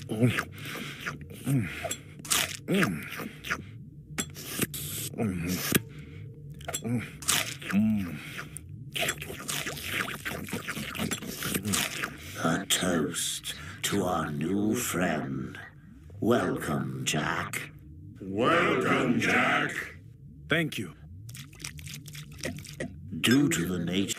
A toast to our new friend. Welcome, Jack. Welcome, Jack. Thank you. Due to the nature